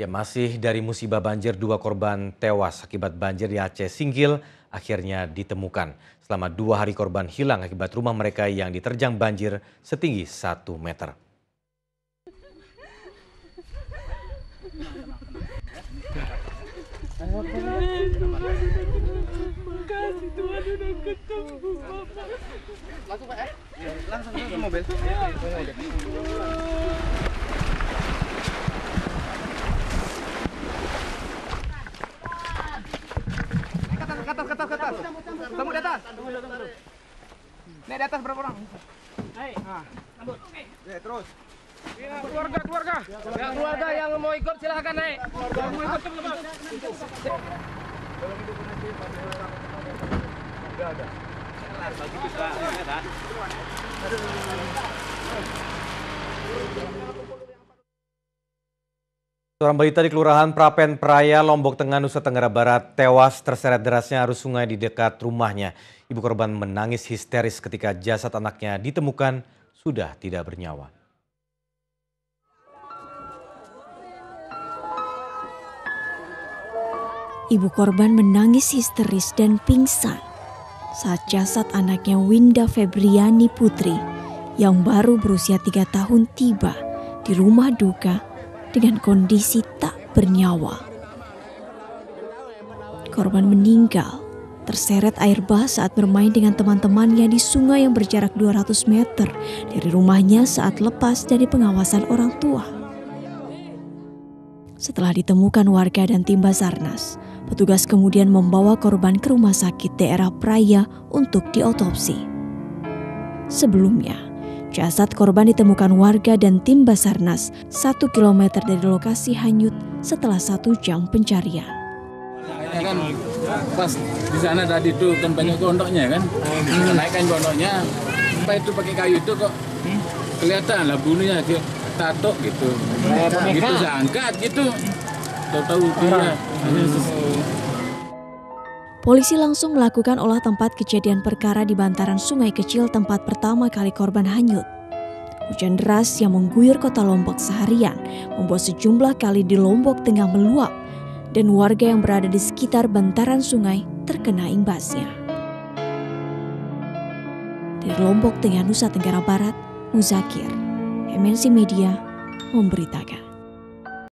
Ya, masih dari musibah banjir, 2 korban tewas akibat banjir di Aceh Singgil akhirnya ditemukan. Selama 2 hari korban hilang akibat rumah mereka yang diterjang banjir setinggi 1 meter. Makasih Tuhan udah ketemu Bapak. Langsung Pak ya? Langsung ke mobil. Ke atas. Kamu di atas. Nih di atas berapa orang? Hai. Nah. Ya, terus. Ya, keluarga. Ya, keluarga yang mau ikut silahkan naik. Mau ikut teman-teman. Ada. Bagi kita, ya, Seorang balita di Kelurahan Prapen Praya, Lombok Tengah, Nusa Tenggara Barat tewas terseret derasnya arus sungai di dekat rumahnya. Ibu korban menangis histeris ketika jasad anaknya ditemukan sudah tidak bernyawa. Ibu korban menangis histeris dan pingsan saat jasad anaknya Winda Febriani Putri yang baru berusia 3 tahun tiba di rumah duka dengan kondisi tak bernyawa. Korban meninggal terseret air bah saat bermain dengan teman-temannya di sungai yang berjarak 200 meter dari rumahnya saat lepas dari pengawasan orang tua. Setelah ditemukan warga dan tim Basarnas, petugas kemudian membawa korban ke rumah sakit daerah Praya untuk diotopsi. Sebelumnya, jasad korban ditemukan warga dan tim Basarnas 1 kilometer dari lokasi hanyut setelah 1 jam pencarian. Kayaknya kan pas di sana tadi tuh kan banyak gondoknya kan, naikkan gondoknya, sampai itu pakai kayu itu kok kelihatan lah bunuhnya tato gitu, gitu saya angkat gitu, tahu-tahu dia. Polisi langsung melakukan olah tempat kejadian perkara di bantaran sungai kecil tempat pertama kali korban hanyut. Hujan deras yang mengguyur kota Lombok seharian membuat sejumlah kali di Lombok Tengah meluap dan warga yang berada di sekitar bantaran sungai terkena imbasnya. Dari Lombok Tengah, Nusa Tenggara Barat, Muzakir, MNC Media memberitakan.